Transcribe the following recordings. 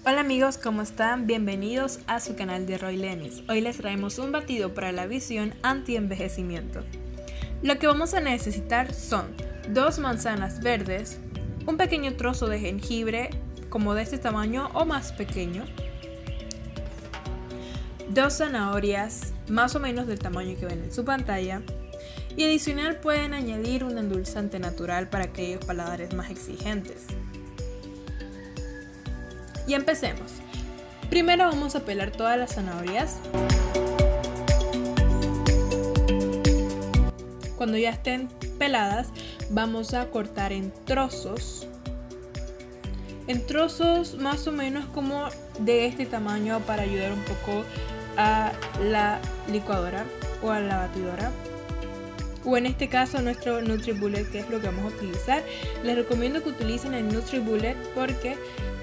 Hola amigos, ¿cómo están? Bienvenidos a su canal de Roy Lenis. Hoy les traemos un batido para la visión anti-envejecimiento. Lo que vamos a necesitar son 2 manzanas verdes, un pequeño trozo de jengibre como de este tamaño o más pequeño, 2 zanahorias más o menos del tamaño que ven en su pantalla, y adicional pueden añadir un endulzante natural para aquellos paladares más exigentes. Y empecemos. Primero vamos a pelar todas las zanahorias. Cuando ya estén peladas, vamos a cortar en trozos. En trozos más o menos como de este tamaño para ayudar un poco a la licuadora o a la batidora. O en este caso nuestro NutriBullet, que es lo que vamos a utilizar. Les recomiendo que utilicen el NutriBullet porque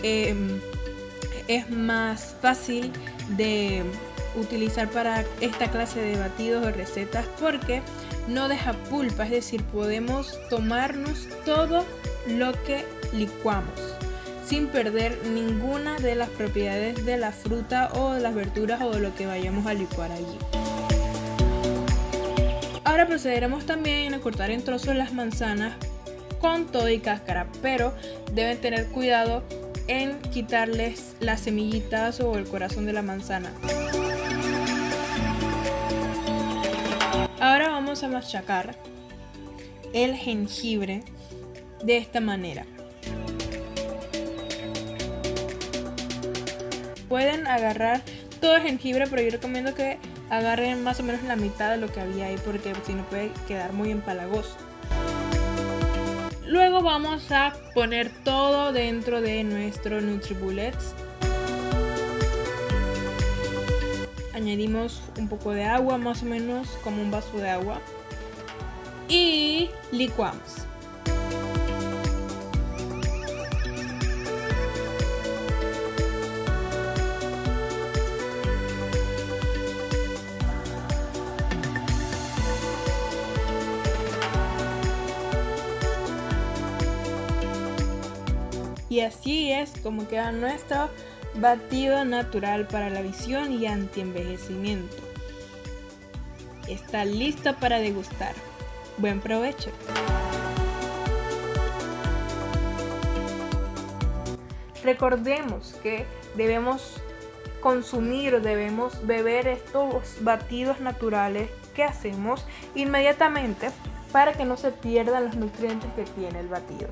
es más fácil de utilizar para esta clase de batidos o recetas porque no deja pulpa, es decir, podemos tomarnos todo lo que licuamos sin perder ninguna de las propiedades de la fruta o de las verduras o de lo que vayamos a licuar allí. Ahora procederemos también a cortar en trozos las manzanas con todo y cáscara, pero deben tener cuidado en quitarles las semillitas o el corazón de la manzana. Ahora vamos a machacar el jengibre de esta manera. Pueden agarrar todo el jengibre, pero yo recomiendo que agarren más o menos la mitad de lo que había ahí porque si no puede quedar muy empalagoso. Luego vamos a poner todo dentro de nuestro NutriBullet. Añadimos un poco de agua, más o menos como un vaso de agua, y licuamos. Y así es como queda nuestro batido natural para la visión y anti-envejecimiento. Está listo para degustar. Buen provecho. Recordemos que debemos consumir, debemos beber estos batidos naturales que hacemos inmediatamente para que no se pierdan los nutrientes que tiene el batido.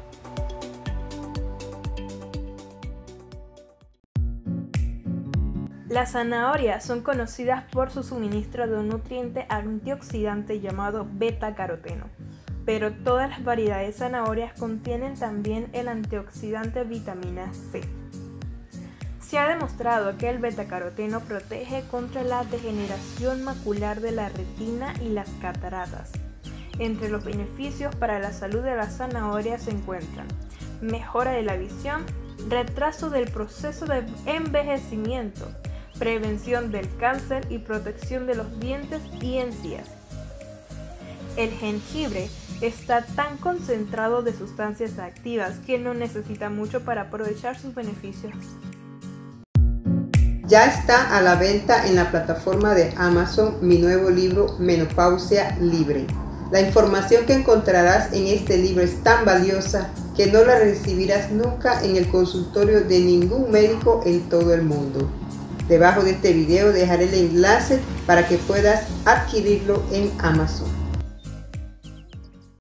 Las zanahorias son conocidas por su suministro de un nutriente antioxidante llamado beta-caroteno, pero todas las variedades de zanahorias contienen también el antioxidante vitamina C. Se ha demostrado que el beta-caroteno protege contra la degeneración macular de la retina y las cataratas. Entre los beneficios para la salud de las zanahorias se encuentran mejora de la visión, retraso del proceso de envejecimiento, prevención del cáncer y protección de los dientes y encías. El jengibre está tan concentrado de sustancias activas que no necesita mucho para aprovechar sus beneficios. Ya está a la venta en la plataforma de Amazon mi nuevo libro Menopausia Libre. La información que encontrarás en este libro es tan valiosa que no la recibirás nunca en el consultorio de ningún médico en todo el mundo. Debajo de este video dejaré el enlace para que puedas adquirirlo en Amazon.